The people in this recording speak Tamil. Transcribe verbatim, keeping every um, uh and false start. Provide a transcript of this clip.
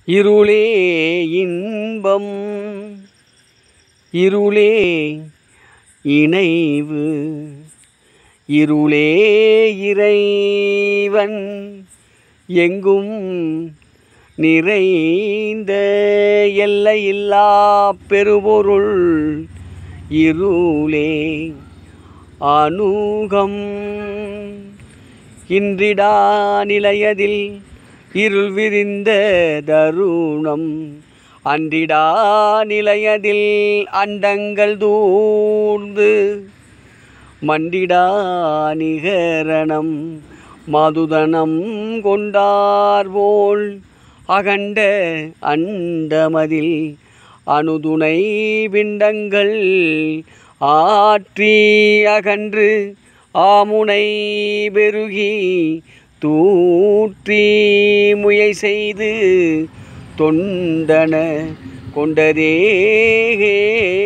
இருளே இன்பம் இருளே இணைவு இருளே இறைவன் எங்கும் நிறைந்த எல்லையில்லா பெருபொருள் இருளே அனுகம் இன்றிடா நிலையதில் இருள் விரிந்த தருணம் அன்றிடா நிலையதில் அண்டங்கள் தூர்ந்து மண்டிடா நிகரணம் மதுதனம் கொண்டார்போல் அகண்ட அண்டமதில் அணுதுணை பிண்டங்கள் ஆற்றி அகன்று ஆமுனை பெருகி தூற்றி முயை செய்து தொண்டன கொண்டதே